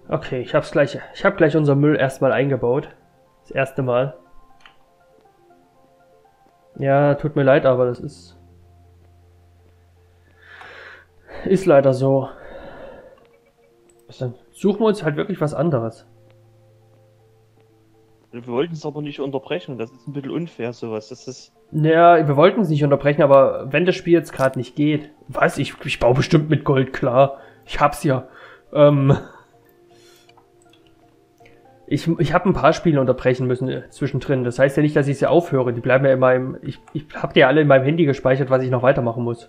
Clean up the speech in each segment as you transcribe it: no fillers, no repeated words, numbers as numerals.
Okay, ich habe gleich unser Müll erstmal eingebaut. Das erste Mal. Ja, tut mir leid, aber das ist leider so. Dann suchen wir uns halt wirklich was anderes. Wir wollten es aber nicht unterbrechen. Das ist ein bisschen unfair, sowas. Das ist. Naja, wir wollten es nicht unterbrechen, aber wenn das Spiel jetzt gerade nicht geht, weiß ich baue bestimmt mit Gold, klar. Ich hab's ja. Ähm, ich habe ein paar Spiele unterbrechen müssen zwischendrin. Das heißt ja nicht, dass ich sie aufhöre. Die bleiben ja in meinem. Ich habe die ja alle in meinem Handy gespeichert, was ich noch weitermachen muss.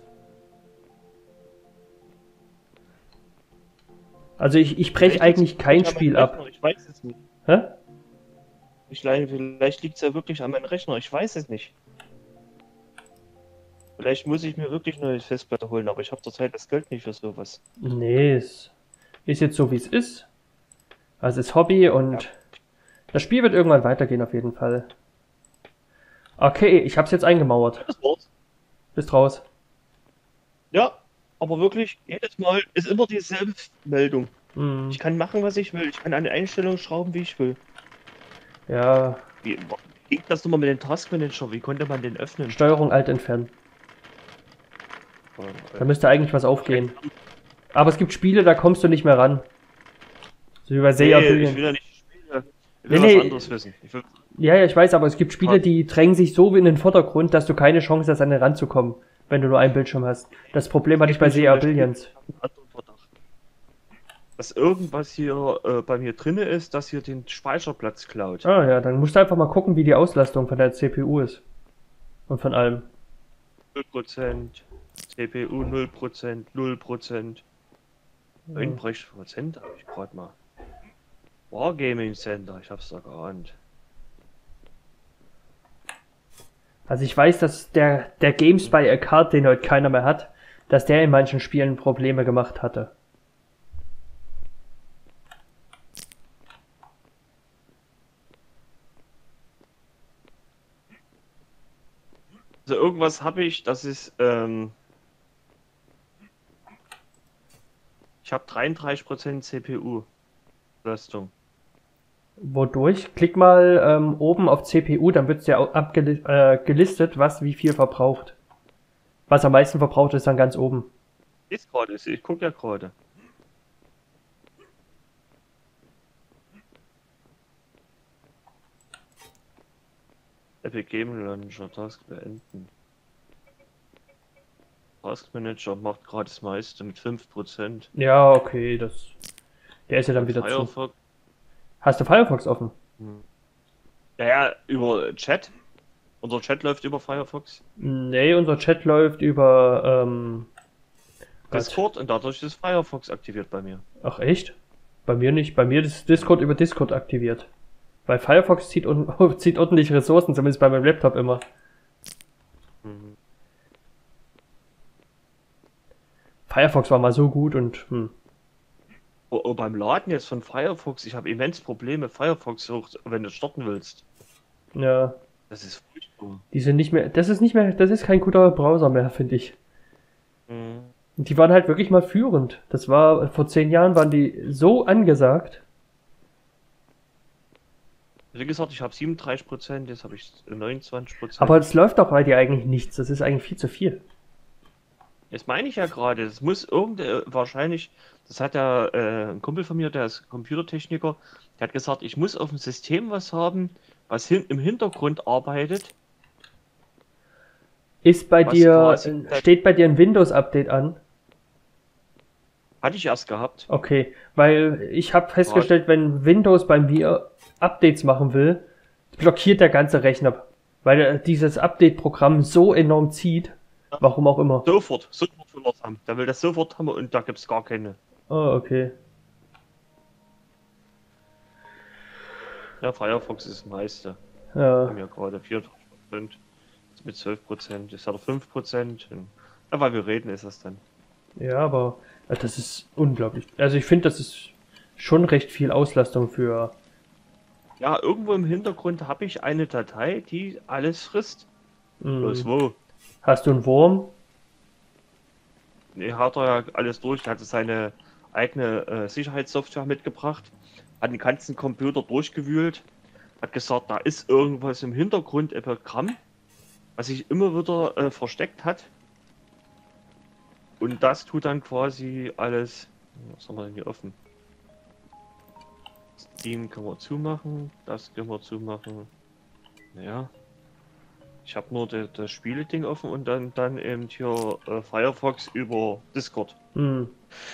Also ich breche eigentlich kein Wirklich an meinem Spiel Rechner. ab. Ich weiß es nicht. Hä? Vielleicht liegt es ja wirklich an meinem Rechner. Ich weiß es nicht. Vielleicht muss ich mir wirklich eine neue Festplatte holen, aber ich habe zurzeit das Geld nicht für sowas. Nee, es ist jetzt so, wie es ist. Also es ist Hobby Ja, und das Spiel wird irgendwann weitergehen auf jeden Fall. Okay, ich hab's jetzt eingemauert. das war's. Bist raus. Ja, aber wirklich, jedes Mal ist immer dieselbe Meldung. Hm, Ich kann machen, was ich will. Ich kann an die Einstellung schrauben, wie ich will. ja, Wie ging das nochmal mit dem Taskmanager? Wie konnte man den öffnen? Steuerung Alt entfernen. Äh, Da müsste eigentlich was aufgehen. Aber es gibt Spiele, da kommst du nicht mehr ran. So wie bei Sega Nee, ich Billion. will ja nicht spielen. Ich Nee, will was nee, anderes wissen. Ich will ja, ich weiß, aber es gibt Spiele, die drängen sich so in den Vordergrund, dass du keine Chance hast, an den ranzukommen, wenn du nur einen Bildschirm hast. Das Problem hatte ich geht bei nicht um Sega das Spiel. Billions. Ich habe einen anderen Verdacht. Dass irgendwas hier bei mir drinne ist, das hier den Speicherplatz klaut. Ah ja, dann musst du einfach mal gucken, wie die Auslastung von der CPU ist. Und von allem. 0%, CPU 0%, 0%. 39% habe ich gerade mal. Wargaming Center, ich hab's da geahnt. Also ich weiß, dass der GameSpy Account, den heute keiner mehr hat, dass der in manchen Spielen Probleme gemacht hatte. Also irgendwas habe ich, das ist, ich habe 33% CPU-Leistung. Wodurch? Klick mal oben auf CPU, dann wird es ja gelistet, was wie viel verbraucht. Was am meisten verbraucht ist dann ganz oben. Ist gerade, ich gucke ja gerade. Epic Game Launcher, Task beenden. Task Manager macht gerade das meiste mit 5%. Ja, okay, der ist ja dann Und wieder zu. Firefox. Hast du Firefox offen? Hm. Ja, über Chat. Unser Chat läuft über Firefox. Nee, unser Chat läuft über Gott. Discord und dadurch ist Firefox aktiviert bei mir. Ach echt? Bei mir nicht. Bei mir ist Discord über Discord aktiviert. Weil Firefox zieht ordentlich Ressourcen, zumindest bei meinem Laptop immer. Mhm. Firefox war mal so gut und Beim Laden jetzt von Firefox, ich habe immens Probleme, Firefox hoch, wenn du starten willst. ja, Das ist furchtbar. die sind nicht mehr, das ist kein guter Browser mehr, finde ich. Mhm. Und die waren halt wirklich mal führend. Das war, vor 10 Jahren waren die so angesagt. Wie gesagt, ich habe 37%, jetzt habe ich 29%. Aber es läuft doch bei dir eigentlich nichts. Das ist eigentlich viel zu viel. Das meine ich ja gerade. Es muss wahrscheinlich, das hat ja ein Kumpel von mir, der ist Computertechniker, der hat gesagt, ich muss auf dem System was haben, was im Hintergrund arbeitet, Ist bei was dir, quasi, steht bei dir ein Windows-Update an? hatte ich erst gehabt. Okay, weil ich habe festgestellt, wenn Windows bei mir Updates machen will, blockiert der ganze Rechner, weil dieses Update-Programm so enorm zieht, warum auch immer. Sofort will er es haben. Der will das sofort haben und da gibt es gar keine. Oh, okay. Ja, Firefox ist das meiste. Wir Ja, haben ja gerade 34%, mit 12%, jetzt hat er 5%. Ja, weil wir reden, ist das dann. ja, aber das ist unglaublich. Also ich finde, das ist schon recht viel Auslastung für. Ja, irgendwo im Hintergrund habe ich eine Datei, die alles frisst. Bloß Mh, wo? hast du einen Wurm? Nee, hat er ja alles durch. Er hatte seine eigene Sicherheitssoftware mitgebracht, hat den ganzen Computer durchgewühlt, hat gesagt, da ist irgendwas im Hintergrund, ein Programm, was sich immer wieder versteckt hat. Und das tut dann quasi alles. Was haben wir denn hier offen? Steam können wir zumachen, das können wir zumachen. Naja. Ich habe nur das Spiele-Ding offen und dann eben hier Firefox über Discord. Hm.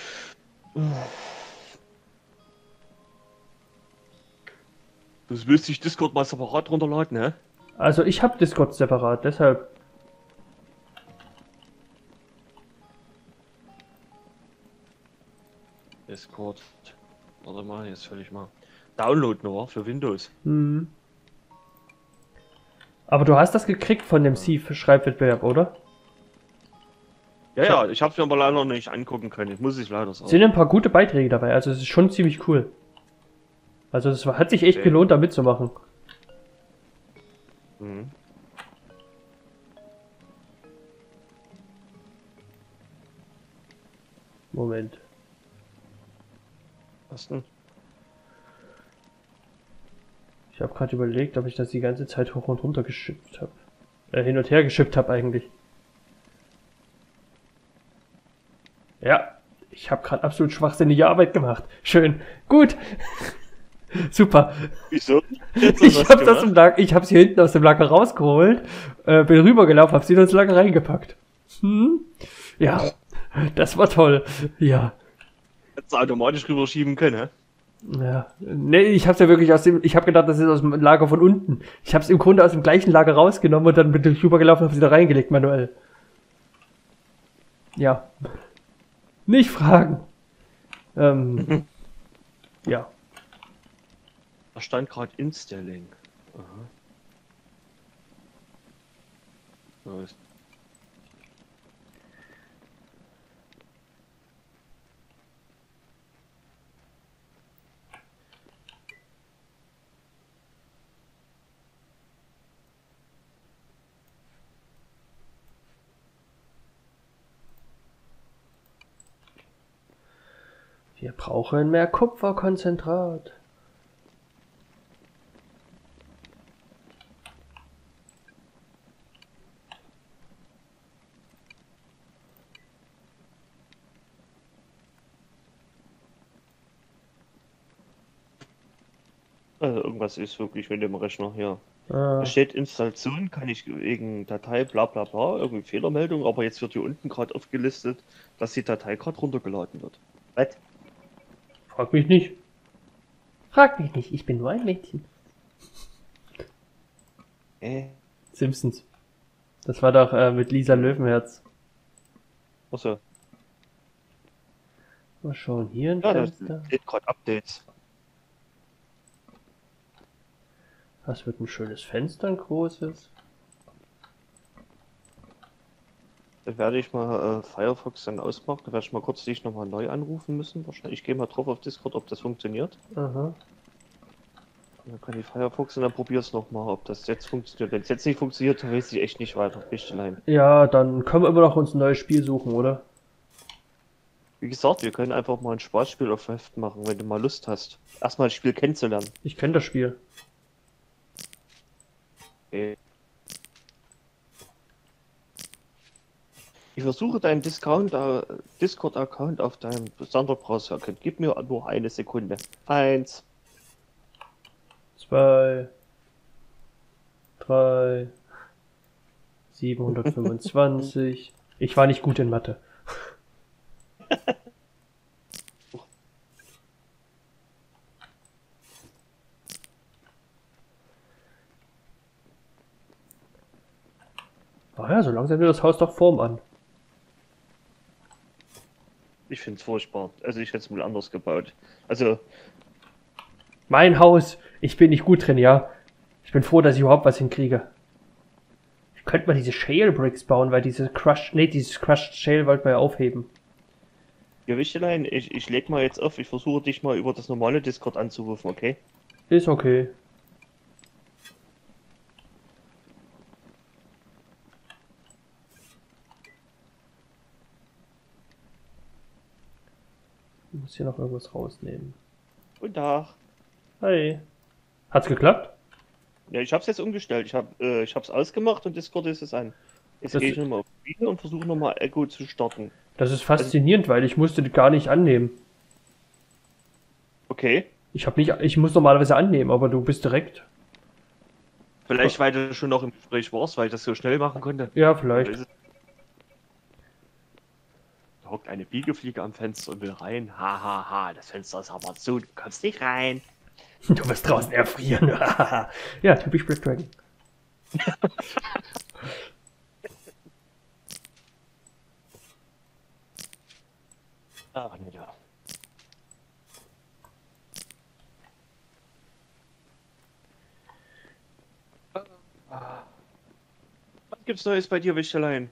Du willst dich Discord mal separat runterladen, ne? Also ich habe Discord separat, deshalb. Discord. Warte mal, jetzt will ich mal. Download nur für Windows. Hm. Aber du hast das gekriegt von dem Thief-Schreibwettbewerb, oder? Ja, ich habe es mir aber leider noch nicht angucken können. Ich muss es leider sagen. Es sind ein paar gute Beiträge dabei, also es ist schon ziemlich cool. Also es hat sich echt Okay. gelohnt, da mitzumachen. Mhm. Moment. Was denn? Ich habe gerade überlegt, ob ich das die ganze Zeit hoch und runter geschippt habe. Hin und her geschippt habe eigentlich. Ja, ich habe gerade absolut schwachsinnige Arbeit gemacht. Schön. Gut. Super. Wieso? Ich habe hier hinten aus dem Lager rausgeholt, bin rübergelaufen, habe sie in das Lager reingepackt. Ja, das war toll. Ja. Hättest du automatisch rüberschieben können, hä? Ja. Nee, ich hab's ja wirklich ich habe gedacht, das ist aus dem Lager von unten. Ich habe es im Grunde aus dem gleichen Lager rausgenommen und dann bin ich rübergelaufen und habe sie da reingelegt manuell. Ja. Nicht fragen. Ja. Da stand gerade Installing. Aha. So ist. Wir brauchen mehr Kupferkonzentrat. Also irgendwas ist wirklich mit dem Rechner hier. Ah, Da steht Installation, kann ich wegen Datei bla bla bla, irgendwie Fehlermeldung, aber jetzt wird hier unten gerade aufgelistet, dass die Datei gerade runtergeladen wird. Was? frag mich nicht. Frag mich nicht, ich bin nur ein Mädchen. Simpsons. Das war doch mit Lisa Löwenherz. Achso. Mal schauen, hier ein Ja, da Fenster. steht gerade Updates. Das wird ein schönes Fenster, ein großes. Da werde ich mal Firefox dann ausmachen. Da werde ich mal kurz dich nochmal neu anrufen müssen. Wahrscheinlich. Ich gehe mal drauf auf Discord, ob das funktioniert. Aha. Dann kann ich Firefox und dann probier's nochmal, ob das jetzt funktioniert. Wenn es jetzt nicht funktioniert, dann weiß ich echt nicht weiter. Bichtelein. Ja, dann können wir immer noch uns ein neues Spiel suchen, oder? Wie gesagt, wir können einfach mal ein Spaßspiel auf Heft machen, wenn du mal Lust hast. Erstmal das Spiel kennenzulernen. Ich kenne das Spiel. Okay. Ich versuche deinen Discord-Account auf deinem Sonderbrowser. Gib mir nur eine Sekunde. 1. 2, 3, 725. Ich war nicht gut in Mathe. Ah ja, so langsam wird das Haus doch Form an. Ich finde es furchtbar. Also ich hätte es mal anders gebaut. Also, Mein Haus. Ich bin nicht gut drin, ja. Ich bin froh, dass ich überhaupt was hinkriege. Ich könnte mal diese Shale Bricks bauen, weil dieses Crushed Shale wollten wir ja aufheben. Gewichtelein, ich leg mal jetzt auf. Ich versuche dich mal über das normale Discord anzurufen, okay? Ist okay. muss hier noch irgendwas rausnehmen. Guten Tag. Hi. Hat's geklappt? Ja, ich habe es jetzt umgestellt. Ich habe es ausgemacht und Discord ist es an. Jetzt Das- gehe ich nochmal auf Video und versuche nochmal Echo zu starten. Das ist faszinierend, weil ich musste gar nicht annehmen. Okay. Ich muss normalerweise annehmen, aber du bist direkt. Vielleicht, weil du schon noch im Gespräch warst, weil ich das so schnell machen konnte. Ja, vielleicht. Da hockt eine Biegefliege am Fenster und will rein. Ha, ha, ha, das Fenster ist aber zu, du kannst nicht rein. Du wirst draußen erfrieren. Ja, typisch Black Dragon. Ach, nee, ja. Was gibt's Neues bei dir, Wichterlein?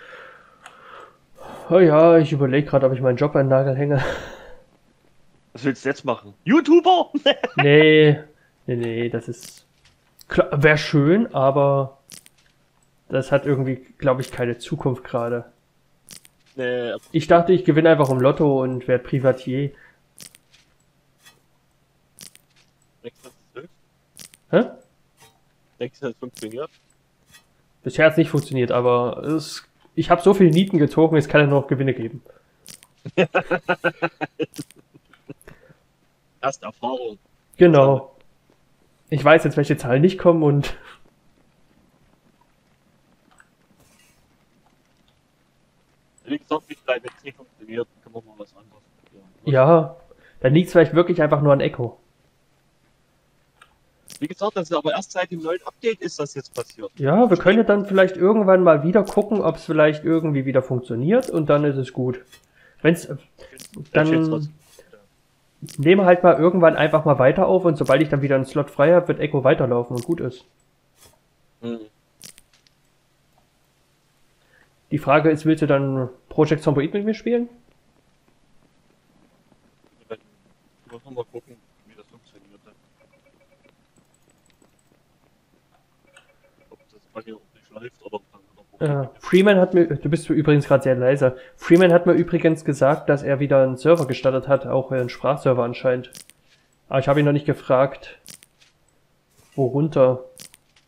Oh ja, ich überlege gerade, ob ich meinen Job an den Nagel hänge. Was willst du jetzt machen? YouTuber? Nee, das ist... Wäre schön, aber das hat irgendwie, glaube ich, keine Zukunft gerade. Ich dachte, ich gewinne einfach im Lotto und werde Privatier. Hä? Denkst du, das funktioniert? Bisher hat es nicht funktioniert, aber ich habe so viele Nieten gezogen, es kann ja nur noch Gewinne geben. Erste Erfahrung. Genau. Ich weiß jetzt, welche Zahlen nicht kommen und Wie gesagt, wenn es nicht funktioniert, können wir mal was anderes probieren. ja, dann liegt es vielleicht wirklich einfach nur an Echo. Wie gesagt, das ist aber erst seit dem neuen Update ist das jetzt passiert. Ja, wir können dann vielleicht irgendwann mal wieder gucken, ob es vielleicht irgendwie wieder funktioniert und dann ist es gut. Wenn's dann nehme halt mal irgendwann einfach mal weiter auf und sobald ich dann wieder einen Slot frei habe, wird Echo weiterlaufen und gut ist. Die Frage ist, willst du dann Project Zomboid mit mir spielen? Wir müssen mal gucken, wie das funktioniert. Ob das bei mir auch nicht läuft oder ob dann wieder Freeman hat mir, du bist übrigens gerade sehr leise. Freeman hat mir übrigens gesagt, dass er wieder einen Server gestartet hat, auch einen Sprachserver anscheinend. Aber ich habe ihn noch nicht gefragt, worunter.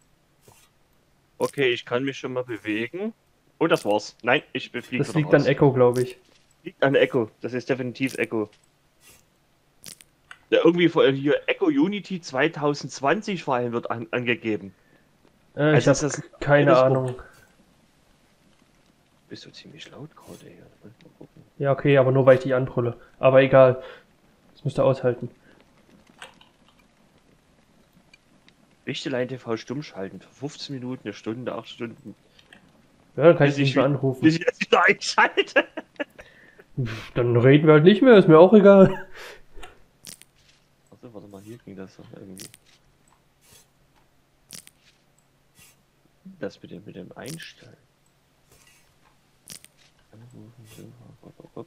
Okay, ich kann mich schon mal bewegen. Und das war's. Nein, ich fliege Das liegt an Echo, glaube ich. Liegt an Echo. Das ist definitiv Echo. Ja, irgendwie hier Echo Unity 2020 vor allem wird angegeben. Ich habe keine Ahnung. Bist du ziemlich laut gerade hier. Mal gucken. Ja, okay, aber nur weil ich dich anbrülle. Aber egal. Das müsst ihr aushalten. Wichtelein TV stumm schalten. Für 15 Minuten, eine Stunde, 8 Stunden. Ja, dann kann ich dich nicht mehr anrufen. Bis ich jetzt wieder einschalte. Dann reden wir halt nicht mehr, ist mir auch egal. Achso, warte mal, hier ging das doch irgendwie. Das mit dem Einstellen. Anrufen, so.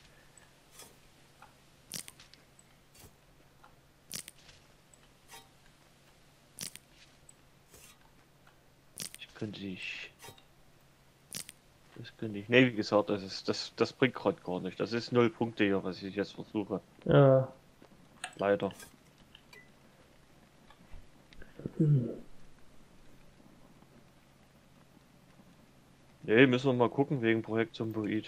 Nee, wie gesagt, das bringt gerade gar nicht. Das ist 0 Punkte hier, was ich jetzt versuche. Ja. Leider. Nee, müssen wir mal gucken wegen Projekt Zomboid.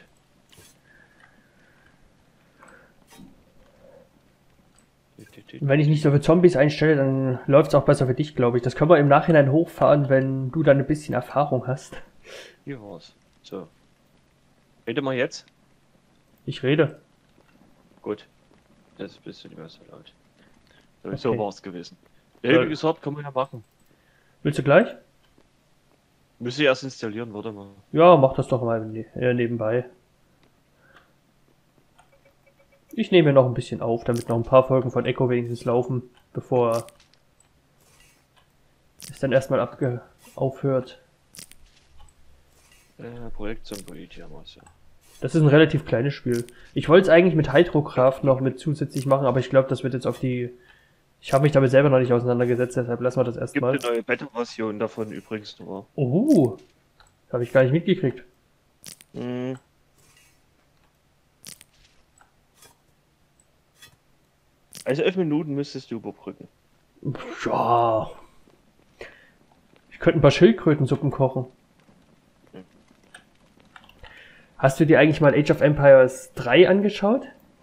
Wenn ich nicht so für Zombies einstelle, dann läuft es auch besser für dich, glaube ich. Das können wir im Nachhinein hochfahren, wenn du dann ein bisschen Erfahrung hast. Hier war's. So. Rede mal jetzt. Ich rede. Gut. Jetzt bist du nicht mehr so laut. So, Okay. so war's gewesen. Ja, wie gesagt, kann man ja machen. Willst du gleich? Müsste ich erst installieren, warte mal. Ja, mach das doch mal nebenbei. Ich nehme mir noch ein bisschen auf, damit noch ein paar Folgen von Echo wenigstens laufen, bevor es dann erstmal aufhört. Projekt Zomboid, hier haben wir's ja. Das ist ein relativ kleines Spiel. Ich wollte es eigentlich mit Hydrocraft noch mit zusätzlich machen, aber ich glaube, das wird jetzt auf die... Ich habe mich damit selber noch nicht auseinandergesetzt, deshalb lassen wir das Gibt erstmal. eine neue Beta-Version davon übrigens nur. Oh, habe ich gar nicht mitgekriegt. Also 11 Minuten müsstest du überbrücken. Ja. Ich könnte ein paar Schildkrötensuppen kochen. Hast du dir eigentlich mal Age of Empires 3 angeschaut?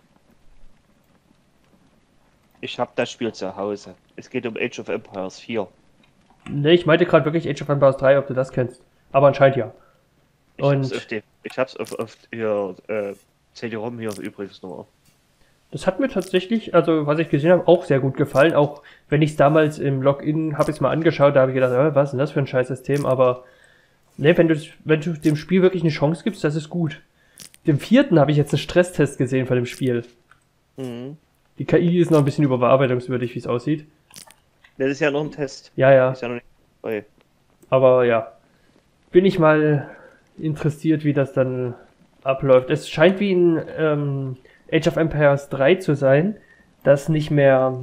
Ich habe das Spiel zu Hause. Es geht um Age of Empires 4. Ne, ich meinte gerade wirklich Age of Empires 3, ob du das kennst. Aber anscheinend ja. Ich hab's auf ihr CD-ROM hier übrigens noch. Das hat mir tatsächlich, also was ich gesehen habe, auch sehr gut gefallen. Auch wenn ich es damals im Login habe ich es mal angeschaut, da habe ich gedacht, was ist denn das für ein Scheißsystem? Aber ne, wenn du dem Spiel wirklich eine Chance gibst, das ist gut. Dem 4. habe ich jetzt einen Stresstest gesehen von dem Spiel. Mhm. Die KI ist noch ein bisschen überarbeitungswürdig, wie es aussieht. Das ist ja noch ein Test. Ja. Ist ja noch nicht vorbei. Aber ja, bin ich mal interessiert, wie das dann abläuft. Es scheint wie in Age of Empires 3 zu sein, dass nicht mehr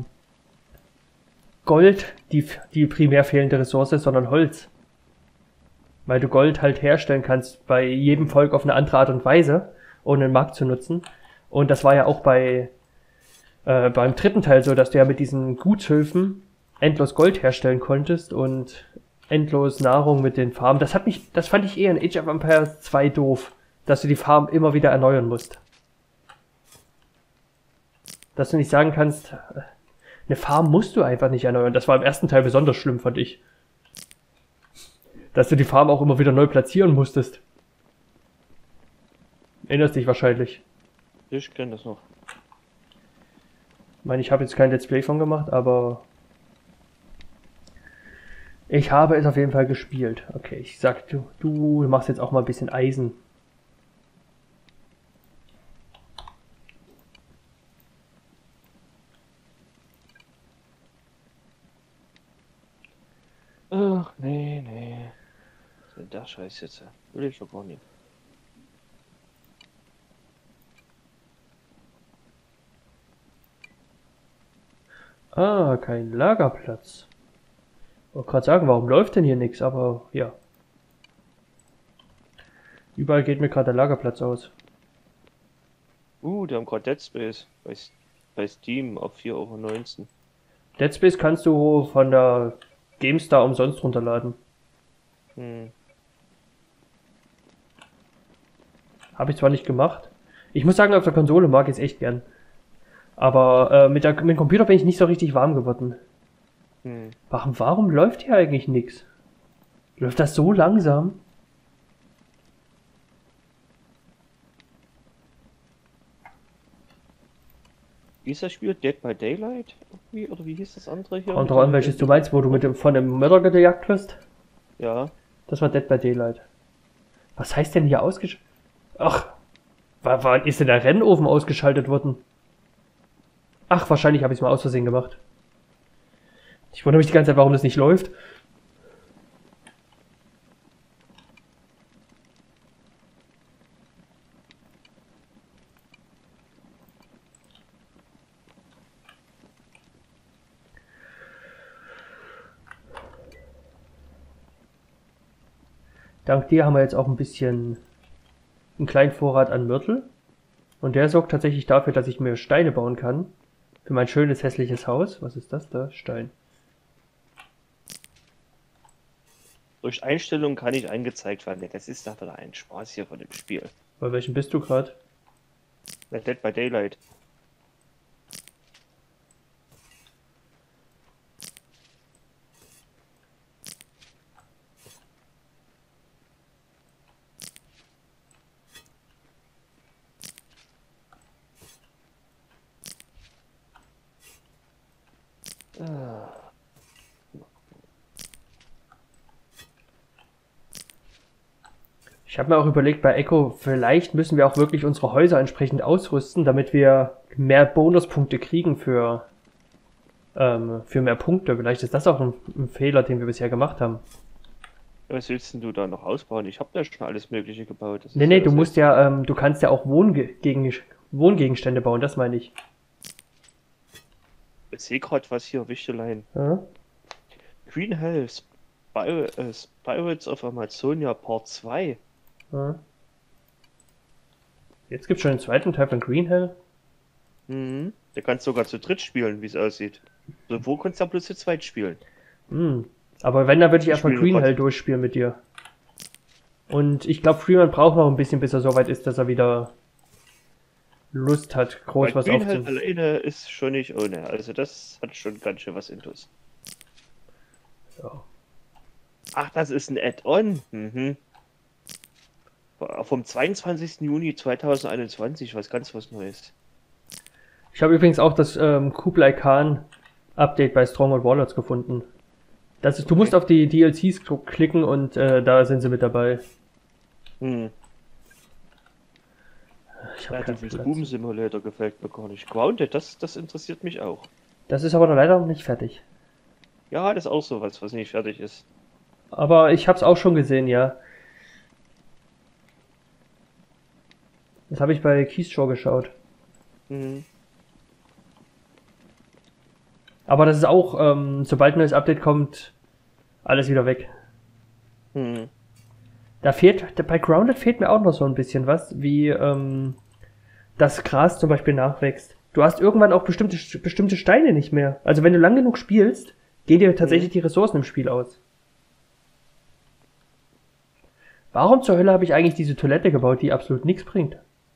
Gold die primär fehlende Ressource ist, sondern Holz. Weil du Gold halt herstellen kannst bei jedem Volk auf eine andere Art und Weise, ohne den Markt zu nutzen. Und das war ja auch beim 3. Teil so, dass du ja mit diesen Gutshöfen endlos Gold herstellen konntest und endlos Nahrung mit den Farmen. Das fand ich eher in Age of Empires 2 doof, dass du die Farm immer wieder erneuern musst. Dass du nicht sagen kannst, eine Farm musst du einfach nicht erneuern. Das war im 1. Teil besonders schlimm, fand ich. Dass du die Farm auch immer wieder neu platzieren musstest. Erinnerst dich wahrscheinlich. Ich kenne das noch. Ich meine, ich habe jetzt kein Let's Play von gemacht, aber ich habe es auf jeden Fall gespielt. Okay, ich sag, du machst jetzt auch mal ein bisschen Eisen. Ach, nee. Was ist denn der Scheiß jetzt? Will ich doch gar nicht. Ah, kein Lagerplatz. Ich wollte gerade sagen, warum läuft denn hier nichts? Aber ja. Überall geht mir gerade der Lagerplatz aus. Die haben gerade Dead Space bei Steam auf 4,19 €. Dead Space kannst du von der GameStar umsonst runterladen. Habe ich zwar nicht gemacht. Ich muss sagen, auf der Konsole mag ich es echt gern. Aber mit dem Computer bin ich nicht so richtig warm geworden. Warum läuft hier eigentlich nichts? Läuft das so langsam? Wie ist das Spiel? Dead by Daylight? Oder wie hieß das andere hier? Kommt drauf an, welches du meinst, wo du von dem Mörder gejagt wirst. Ja. Das war Dead by Daylight. Was heißt denn hier ausgeschaltet? Ach, wann ist denn der Rennofen ausgeschaltet worden? Ach, wahrscheinlich habe ich es mal aus Versehen gemacht. Ich wundere mich die ganze Zeit, warum das nicht läuft. Dank dir haben wir jetzt auch ein bisschen einen kleinen Vorrat an Mörtel. Und der sorgt tatsächlich dafür, dass ich mir Steine bauen kann. Für mein schönes, hässliches Haus. Was ist das da? Stein. Durch Einstellungen kann ich angezeigt werden. Das ist doch wieder ein Spaß hier von dem Spiel. Bei welchem bist du gerade? Dead by Daylight. Ich habe mir auch überlegt, bei Echo, vielleicht müssen wir auch wirklich unsere Häuser entsprechend ausrüsten, damit wir mehr Bonuspunkte kriegen für mehr Punkte. Vielleicht ist das auch ein Fehler, den wir bisher gemacht haben. Was willst denn du da noch ausbauen? Ich habe da schon alles Mögliche gebaut. Nee, du musst ja, du kannst ja auch Wohngegenstände bauen, das meine ich. Ich sehe gerade was hier, Wichtelein. Ja? Green Hell, Pirates of Amazonia Part 2. Ja. Jetzt gibt's schon den zweiten Teil von Green Hell. Mhm. Der kann sogar zu dritt spielen, wie es aussieht. So, wo kannst du bloß zu zweit spielen? Hm. Aber wenn, dann würde ich Ich erstmal spiele Green grad- Hell durchspielen mit dir. Und ich glaube, Freeman braucht noch ein bisschen, bis er soweit ist, dass er wieder Lust hat, Weil groß was Green halt aufzunehmen. alleine ist schon nicht ohne. Also das hat schon ganz schön was Intus. Ja. Ach, das ist ein Add-on. Mhm. Vom 22. Juni 2021, was Neues. Ich habe übrigens auch das Kublai Khan Update bei Stronghold Warlords gefunden. Das ist, du musst auf die DLCs klicken und da sind sie mit dabei. Hm. Ich habe Ja, keinen dieses Platz. Boom Simulator gefällt mir gar nicht. Grounded, das interessiert mich auch. Das ist aber noch leider noch nicht fertig. Ja, das ist auch sowas, was nicht fertig ist. Aber ich habe es auch schon gesehen, ja. Das habe ich bei Keystrow geschaut. Hm. Aber das ist auch, sobald ein neues Update kommt, alles wieder weg. Hm. Da fehlt, bei Grounded fehlt mir auch noch so ein bisschen was, wie das Gras zum Beispiel nachwächst. Du hast irgendwann auch bestimmte Steine nicht mehr. Also wenn du lang genug spielst, gehen dir tatsächlich die Ressourcen im Spiel aus. Warum zur Hölle habe ich eigentlich diese Toilette gebaut, die absolut nichts bringt?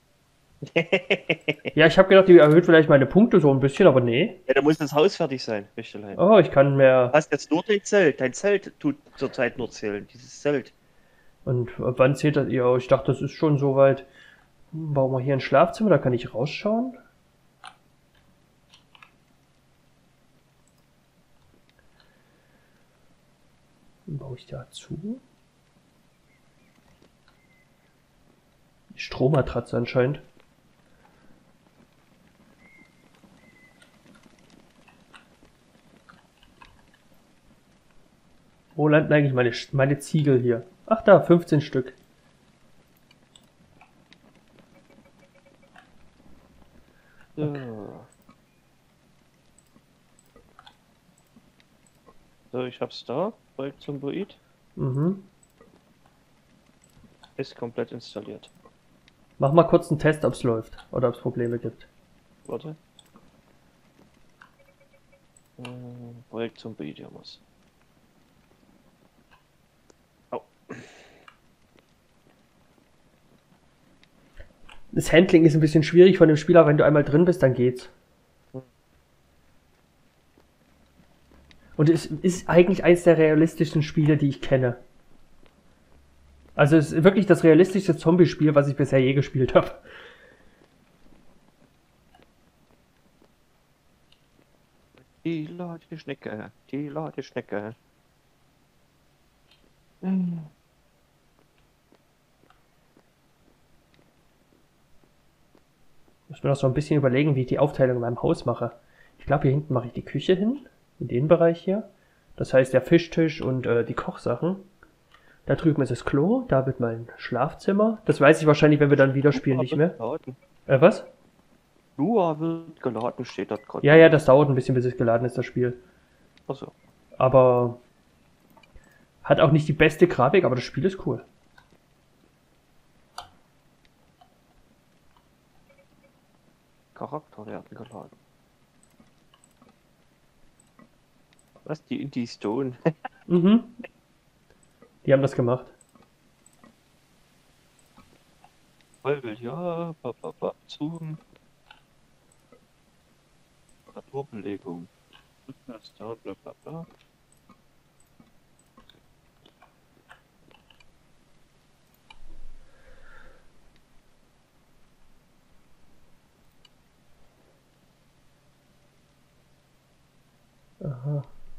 Ja, ich habe gedacht, die erhöht vielleicht meine Punkte so ein bisschen, aber nee. Ja, da muss das Haus fertig sein, Richtelein. Oh, ich kann mehr. Du hast jetzt nur dein Zelt. Dein Zelt tut zurzeit nur zählen. Dieses Zelt. Und wann zählt das? Ja, ich dachte, das ist schon soweit. Bauen wir hier ein Schlafzimmer, da kann ich rausschauen. Dann baue ich dazu. Die Strohmatratze anscheinend. Wo landen eigentlich meine Ziegel hier? Ach da, 15 Stück. So. So, ich hab's da. Projekt zum Buit. Mhm. Ist komplett installiert. Mach mal kurz einen Test, ob es läuft oder ob es Probleme gibt. Warte. Projekt zum Buit, ja muss. Au. Das Handling ist ein bisschen schwierig von dem Spieler, wenn du einmal drin bist, dann geht's. Und es ist eigentlich eins der realistischsten Spiele, die ich kenne. Also es ist wirklich das realistischste Zombie-Spiel, was ich bisher je gespielt habe. Die Ladeschnecke. Die Ladeschnecke. Ich muss mir noch so ein bisschen überlegen, wie ich die Aufteilung in meinem Haus mache. Ich glaube, hier hinten mache ich die Küche hin. In den Bereich hier. Das heißt der Fischtisch und die Kochsachen. Da drüben ist das Klo, da wird mein Schlafzimmer. Das weiß ich wahrscheinlich, wenn wir dann wieder spielen, nicht mehr. Was? Lua wird geladen, steht dort gerade. Ja, das dauert ein bisschen, bis es geladen ist, das Spiel. Achso. Aber hat auch nicht die beste Grafik, aber das Spiel ist cool. Charakter werden geladen. Was? Die Indie Stone? Mhm. Die haben das gemacht. Vollbild, ja. Zoom. Naturbelegung. Das da, bla bla bla. Aha.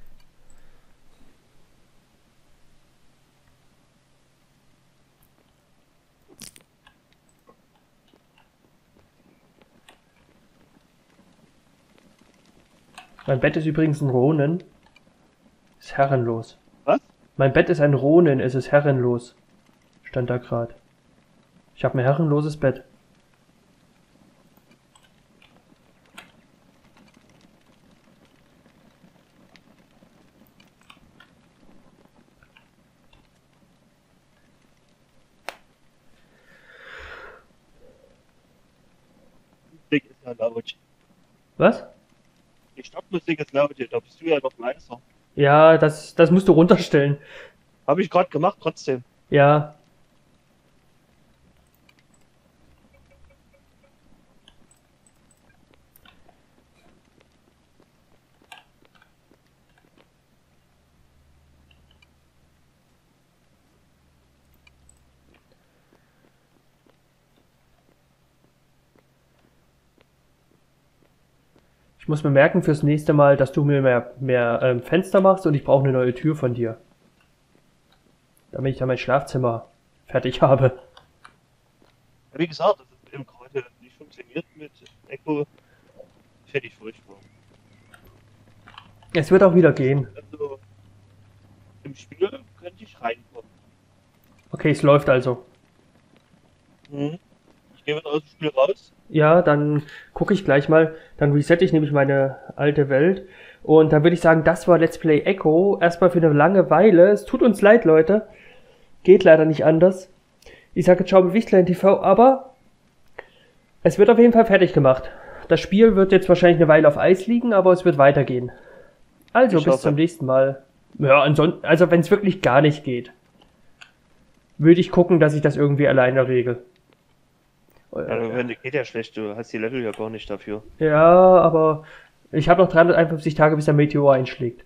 Mein Bett ist übrigens ein Ronin. Ist herrenlos. Was? Mein Bett ist ein Ronin, es ist herrenlos. Stand da grad. Ich habe ein herrenloses Bett. Dick ist ja laut. Was? Die Startmusik ist laut hier, da bist du ja noch leiser. Ja, das musst du runterstellen. Habe ich gerade gemacht, trotzdem. Ja. Ich muss mir merken fürs nächste Mal, dass du mir mehr Fenster machst und ich brauche eine neue Tür von dir. Damit ich dann mein Schlafzimmer fertig habe. Wie gesagt, das ist eben gerade nicht funktioniert mit Echo. Finde ich furchtbar. Es wird auch wieder gehen. Also, im Spiel könnte ich reinkommen. Okay, es läuft also. Ich gehe wieder aus dem Spiel raus. Ja, dann gucke ich gleich mal. Dann resette ich nämlich meine alte Welt. Und dann würde ich sagen, das war Let's Play Echo. Erstmal für eine lange Weile. Es tut uns leid, Leute. Geht leider nicht anders. Ich sage ciao bei Wichtlein TV, aber es wird auf jeden Fall fertig gemacht. Das Spiel wird jetzt wahrscheinlich eine Weile auf Eis liegen, aber es wird weitergehen. Also, bis zum nächsten Mal. Ja, ansonsten, also wenn es wirklich gar nicht geht, würde ich gucken, dass ich das irgendwie alleine regel. Ja, geht ja schlecht, du hast die Level ja gar nicht dafür. Ja, aber ich habe noch 351 Tage, bis der Meteor einschlägt.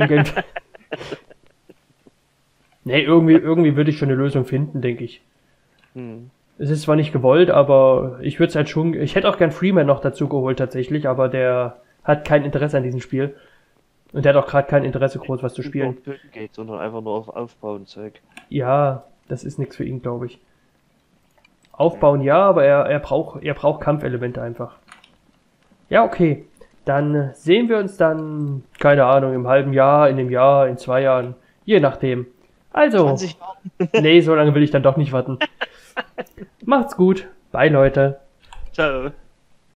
Nee, irgendwie würde ich schon eine Lösung finden, denke ich. Es ist zwar nicht gewollt, aber ich würde es halt schon. Ich hätte auch gern Freeman noch dazu geholt tatsächlich, aber der hat kein Interesse an diesem Spiel. Und der hat auch gerade kein Interesse groß was zu spielen. Töten geht, sondern einfach nur auf Aufbauen Zeug. Ja, das ist nichts für ihn, glaube ich. Aufbauen ja, aber er braucht Kampfelemente einfach. Ja, okay. Dann sehen wir uns dann, keine Ahnung, im halben Jahr, in einem Jahr, in 2 Jahren. Je nachdem. Also. 20 Jahre. Nee, so lange will ich dann doch nicht warten. Macht's gut. Bye, Leute. Ciao.